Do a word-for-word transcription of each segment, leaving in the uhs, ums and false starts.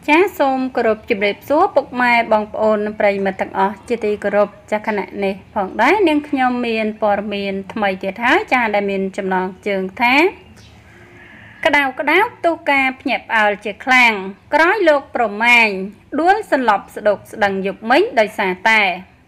ចាសសូមគោរពជម្រាបសួរពុកម៉ែបងប្អូនប្រិយមិត្តទាំងអស់ជាទីគោរពចាស់គណៈនេះផងដែរនាងខ្ញុំមានព័ត៌មានថ្មីទៀតហើយចាដែលមានចំណងជើងថាក្តៅក្តៅទូការភ្ញាក់ផ្អើលជាខ្លាំងក្រោយលោកប្រមាញដួលសន្លប់ស្ដុកស្ដឹងយប់មិញដោយសារតែ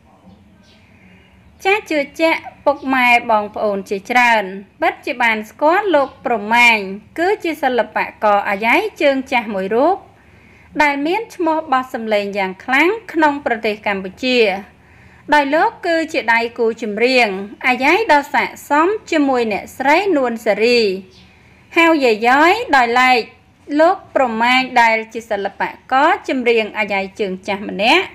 ចាជឿជាក់ពុកម៉ែបងប្អូនជាច្រើនពិតជាបានស្គាល់លោកប្រមាញគឺជាសិល្បករអាយ៉ៃជើងចាស់មួយរូបដែលមានឈ្មោះបោះសម្លេងយ៉ាងខ្លាំងក្នុងប្រទេសកម្ពុជាដោយលោកគឺជាដៃគូចម្រៀងអាយ៉ៃដ៏ស័ក្តិសមជាមួយអ្នកស្រីនួនសេរីហៅយាយៗដោយឡែកលោកប្រមាញដែលជាសិល្បករចម្រៀងអាយ៉ៃជើងចាស់ម្នាក់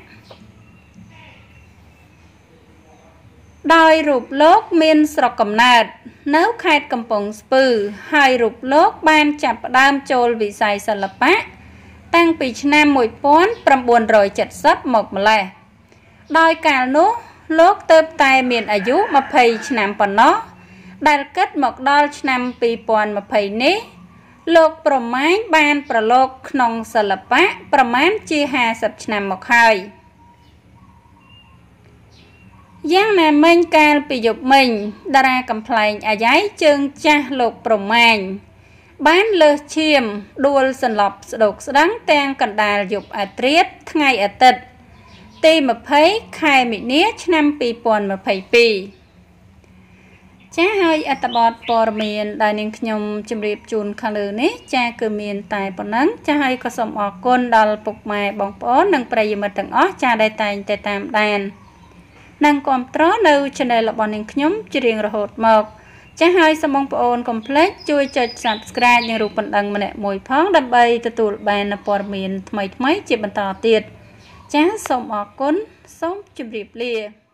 ដោយរូបលោកមានស្រុកកំណើតនៅខេត្តកំពង់ស្ពឺហើយរូបលោកបានចាប់ផ្ដើមចូលវិស័យសិល្បៈតាំងពីឆ្នាំមួយពាន់ប្រាំបួនរយเจ็ดสิบមកម្លេះដោយកាលនោះលោកទើបតែមានអាយុยี่สิบឆ្នាំប៉ុណ្ណោះដែលគិតមកដល់ឆ្នាំពីរពាន់ยี่สิบនេះលោកប្រមាញបានប្រឡូកក្នុងសិល្បៈប្រមាណជាห้าสิบឆ្នាំមកហើយយ៉ាងណាមិញកាលពីយប់មិញតារាកំ pl ែងអាយ៉ៃជើងចាស់លោកប្រមាញបានលើសឈាមដួលសន្លប់ស្ដុកស្ដឹងទាំងកណ្ដាលយប់អាធ្រាត្រថ្ងៃអាទិត្យទីยี่สิบខែមីនាឆ្នាំពីរពាន់ยี่สิบสองចាហើយអត្ថបទព័ត៌មានដែលនាងខ្ញុំជម្រាបជូនខាងលើនេះចាគឺមានតែប៉ុណ្ណឹងចាហើយក៏សូមអរគុណដល់ពុកម៉ែបងប្អូននិងប្រិយមិត្តទាំងអស់ចាដែលតែងតែតាមដាននិងគាំទ្រនៅ channel របស់នាងខ្ញុំជារៀងរហូតមកចា៎ហើយសូមបងប្អូនកុំភ្លេចជួយចុច Subscribe និងរូបបណ្ដឹងម្នាក់មួយផងដើម្បីទទួលបានព័ត៌មានថ្មីៗជាបន្តទៀតចា៎សូមអរគុណសូមជម្រាបលា